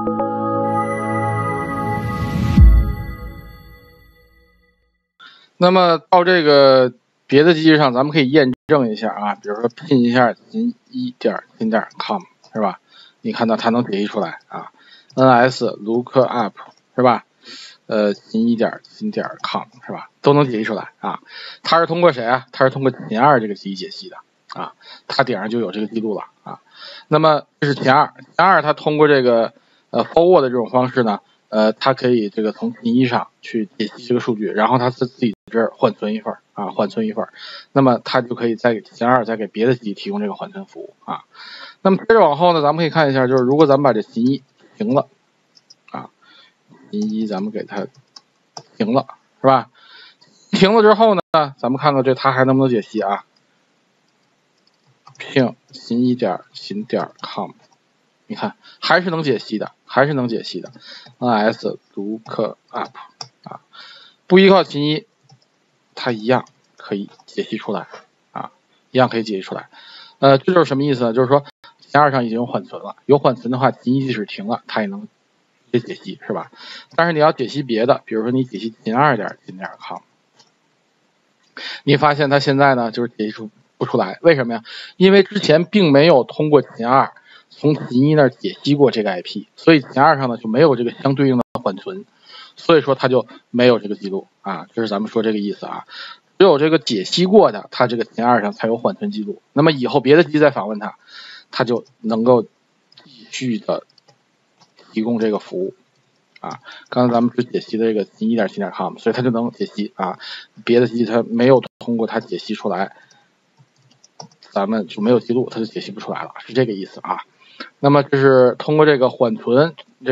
那么到这个别的机器上，咱们可以验证一下啊，比如说拼一下kin1.kin.com 是吧？你看到它能解析出来啊 ，ns lookup 是吧？kin1.kin.com 是吧？都能解析出来啊。它是通过谁啊？它是通过kin2这个机器解析的啊，它顶上就有这个记录了啊。那么这是kin2，kin2它通过这个forward 的这种方式呢。它可以这个从kin1上去解析这个数据，然后它自己这儿缓存一份啊，缓存一份，那么它就可以再给kin2再给别的机器提供这个缓存服务啊。那么接着往后呢，咱们可以看一下，就是如果咱们把这kin1停了啊，kin1咱们给它停了是吧？停了之后呢，咱们看看这它还能不能解析啊？ping kin1.kin.com， 你看还是能解析的，还是能解析的。ns lookup 啊，不依靠kin1，它一样可以解析出来啊，一样可以解析出来。这就是什么意思呢？就是说kin2上已经有缓存了，有缓存的话，kin1即使停了，它也能直接解析，是吧？但是你要解析别的，比如说你解析kin2.kin.com， 你发现它现在呢就是解析不出来，为什么呀？因为之前并没有通过kin2从kin1那儿解析过这个 IP， 所以kin2上呢就没有这个相对应的缓存，所以说它就没有这个记录啊，这是咱们说这个意思啊。只有这个解析过的，它这个kin2上才有缓存记录。那么以后别的机再访问它，它就能够继续的提供这个服务啊。刚才咱们只解析的这个kin1.kin.com， 所以它就能解析啊。别的机它没有通过它解析出来，咱们就没有记录，它就解析不出来了，是这个意思啊。那么这是通过这个缓存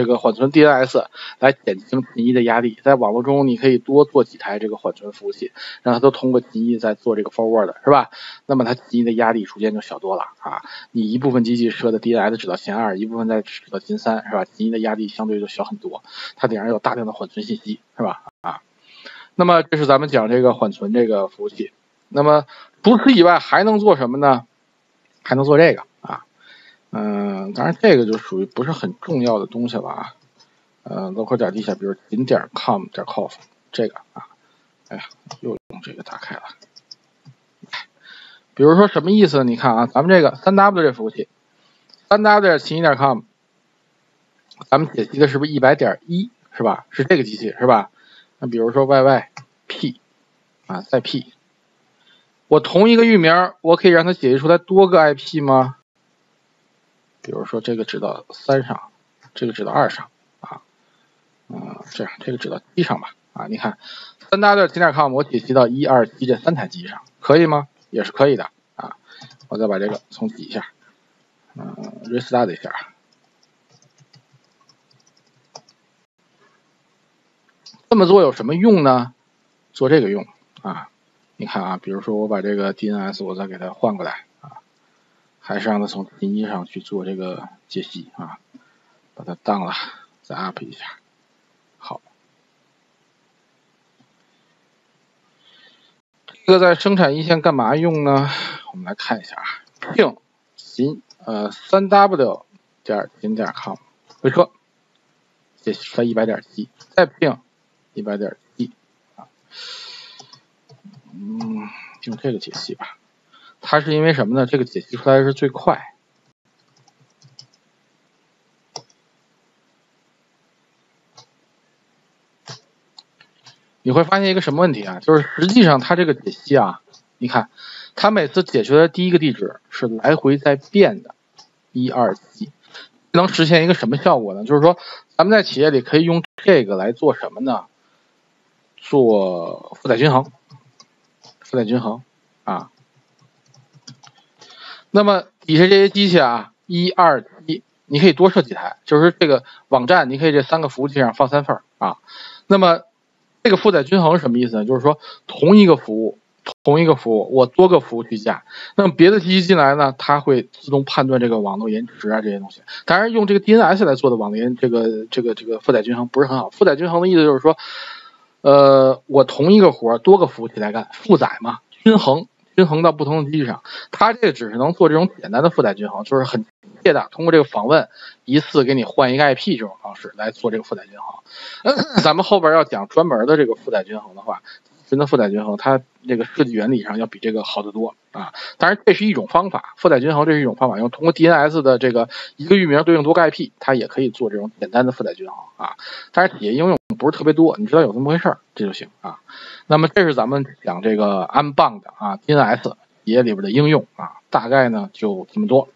DNS 来减轻kin1的压力，在网络中你可以多做几台这个缓存服务器，让它都通过kin1在做这个 forward 是吧？那么它kin1的压力逐渐就小多了啊。你一部分机器设的 DNS 指到kin2，一部分再指到kin3是吧？kin1的压力相对就小很多，它顶上有大量的缓存信息是吧？啊，那么这是咱们讲这个缓存这个服务器。那么除此以外还能做什么呢？还能做这个啊。当然这个就属于不是很重要的东西了啊。local 点地下，比如kin.com.conf 这个啊，哎呀，又用这个打开了。比如说什么意思呢？你看啊，咱们这个 3W 这服务器 3W.kin1.com， 咱们解析的是不是 100.1 是吧？是这个机器是吧？那比如说 YYP 啊，再 P， 我同一个域名，我可以让它解析出来多个 IP 吗？比如说这个指到3上，这个指到2上啊，这样这个指到7上吧啊，你看 3W.kin.com 我解析到1、2、7这3台机上，可以吗？也是可以的啊。我再把这个重启一下，restart 一下。这么做有什么用呢？做这个用啊，你看啊，比如说我把这个 DNS 我再给它换过来啊，还是让它从kin1上去做这个解析啊，把它当了，再 up 一下。好，这个在生产一线干嘛用呢？我们来看一下啊 ，ping3w.kin.com 回车解析出来100.7，再 ping 100.1啊，用这个解析吧。它是因为什么呢？这个解析出来是最快。你会发现一个什么问题啊？就是实际上它这个解析啊，你看它每次解出来的第一个地址是来回在变的1、2、7，能实现一个什么效果呢？就是说咱们在企业里可以用这个来做什么呢？做负载均衡，负载均衡啊。那么底下这些机器啊，1、2、7，你可以多设几台，就是这个网站你可以这3个服务器上放3份啊。那么这个负载均衡是什么意思呢？就是说同一个服务我多个服务去架，那么别的机器进来呢，它会自动判断这个网络延迟啊这些东西。当然用这个 DNS 来做的网络这个负载均衡不是很好。负载均衡的意思就是说，我同一个活多个服务器来干，负载嘛，均衡到不同的机器上。它这个只是能做这种简单的负载均衡，就是很切的通过这个访问一次给你换一个 IP 这种方式来做这个负载均衡。咱们后边要讲专门的这个负载均衡的话，真的负载均衡它这个设计原理上要比这个好得多啊。当然这是一种方法，负载均衡这是一种方法，用通过 DNS 的这个一个域名对应多个 IP， 它也可以做这种简单的负载均衡啊。但是企业应用不是特别多，你知道有这么回事这就行啊。那么这是咱们讲这个 Unbound 啊 DNS 企业里边的应用啊，大概呢就这么多。